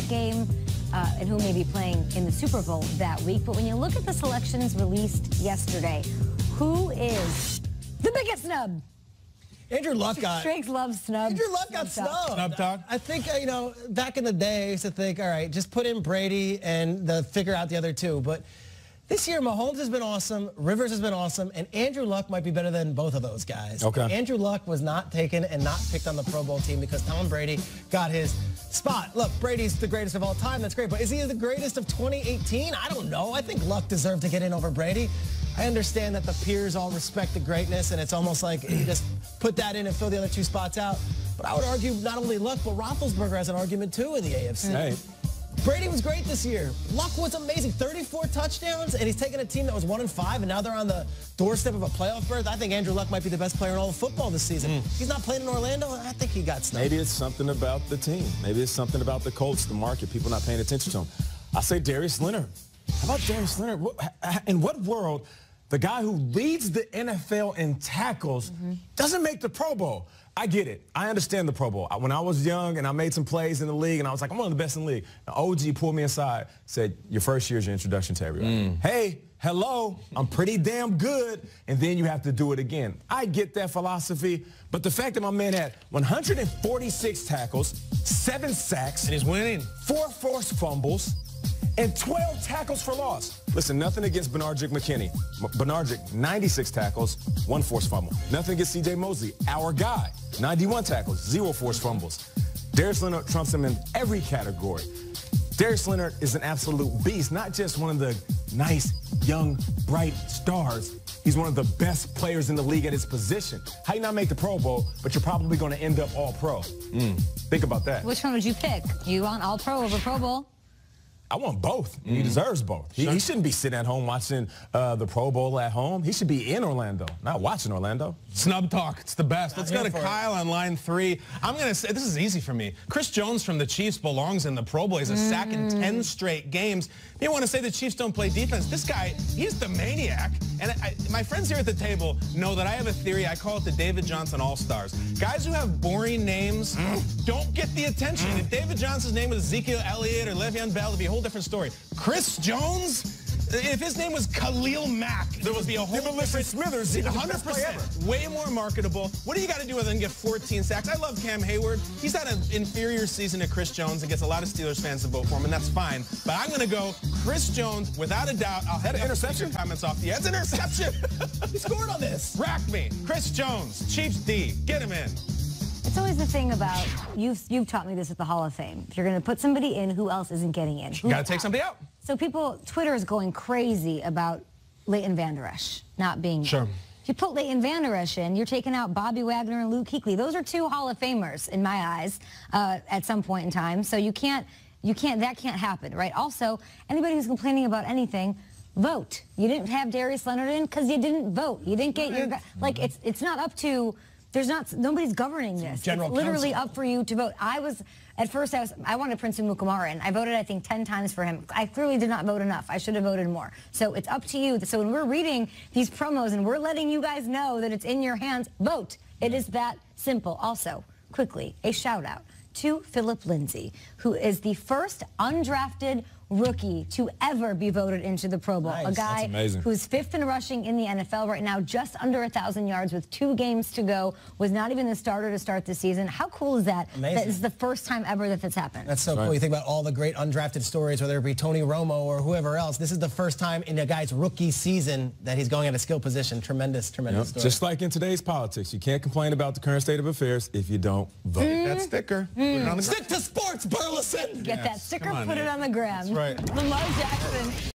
game and who may be playing in the Super Bowl that week. But when you look at the selections released yesterday, who is the biggest snub? Andrew Luck got... Strix loves snub. Andrew Luck got snubbed. Snub talk? I think, back in the day, I used to think, all right, just put in Brady and figure out the other two. But this year, Mahomes has been awesome, Rivers has been awesome, and Andrew Luck might be better than both of those guys. Okay. Andrew Luck was not taken and not picked on the Pro Bowl team because Tom Brady got his spot. Look, Brady's the greatest of all time. That's great. But is he the greatest of 2018? I don't know. I think Luck deserved to get in over Brady. I understand that the peers all respect the greatness, and it's almost like you just put that in and fill the other two spots out. But I would argue not only Luck, but Roethlisberger has an argument too in the AFC. Hey. Brady was great this year. Luck was amazing. 34 touchdowns, and he's taken a team that was 1-5, and now they're on the doorstep of a playoff berth. I think Andrew Luck might be the best player in all of football this season. He's not playing in Orlando. I think he got snubbed. Maybe it's something about the team. Maybe it's something about the Colts, the market, people not paying attention to him. I say Darius Leonard. How about Darius Leonard? In what world the guy who leads the NFL in tackles doesn't make the Pro Bowl? I get it. I understand the Pro Bowl. When I was young and I made some plays in the league and I was like, I'm one of the best in the league. And OG pulled me aside, said, your first year is your introduction to everybody. Hey, hello, I'm pretty damn good. And then you have to do it again. I get that philosophy, but the fact that my man had 146 tackles, 7 sacks. And he's winning. 4 forced fumbles, and 12 tackles for loss. Listen, nothing against Benardic McKinney. Benardic, 96 tackles, 1 forced fumble. Nothing against C.J. Mosley, our guy, 91 tackles, 0 forced fumbles. Darius Leonard trumps him in every category. Darius Leonard is an absolute beast, not just one of the nice, young, bright stars. He's one of the best players in the league at his position. How you not make the Pro Bowl, but you're probably going to end up All-Pro? Think about that. Which one would you pick? You want All-Pro over Pro Bowl? I want both. He deserves both. He shouldn't be sitting at home watching the Pro Bowl at home. He should be in Orlando, not watching Orlando. Snub talk. It's the best. Let's go to Kyle on line 3. I'm going to say, this is easy for me. Chris Jones from the Chiefs belongs in the Pro Bowl. He's a sack in 10 straight games. You want to say the Chiefs don't play defense. This guy, he's the maniac. And my friends here at the table know that I have a theory. I call it the David Johnson All-Stars. Guys who have boring names don't get the attention. If David Johnson's name was Ezekiel Elliott or Le'Veon Bell, it'd be a whole different story. Chris Jones, if his name was Khalil Mack, there would be a whole different... Smithers, 100%. Way more marketable. What do you got to do other than get 14 sacks? I love Cam Hayward. He's had an inferior season to Chris Jones and gets a lot of Steelers fans to vote for him, and that's fine. But I'm going to go Chris Jones without a doubt. I'll head interception comments off the edge. It's an interception. He scored on this. Rack me. Chris Jones, Chiefs D. Get him in. It's always the thing about, you've taught me this at the Hall of Fame. If you're going to put somebody in, who else isn't getting in? You got to take somebody out. So Twitter is going crazy about Leighton Vander Esch not being in. If you put Leighton Vander Esch in, you're taking out Bobby Wagner and Luke Kuechly. Those are 2 Hall of Famers in my eyes at some point in time. So that can't happen, right? Also, anybody who's complaining about anything, vote. You didn't have Darius Leonard in because you didn't vote. You didn't get your guy. Like, it's not up to... nobody's governing this. It's literally up for you to vote. At first I wanted Prince Mukamara, and I voted, I think, 10 times for him. I clearly did not vote enough. I should have voted more. So it's up to you. So when we're reading these promos and we're letting you guys know that it's in your hands, vote. It is that simple. Also, quickly, a shout out to Philip Lindsay, who is the first undrafted rookie to ever be voted into the Pro Bowl. Nice. A guy who's 5th in rushing in the NFL right now, just under 1,000 yards with 2 games to go, was not even the starter to start the season. How cool is that? Amazing. That is the first time ever that that's happened. That's so cool. You think about all the great undrafted stories, whether it be Tony Romo or whoever else. This is the first time in a guy's rookie season that he's going at a skill position. Tremendous story. Just like in today's politics, you can't complain about the current state of affairs if you don't vote. That sticker. Put it on the Stick to sports, Burleson! Get that sticker, put it on the gram. That's right. Lamar Jackson.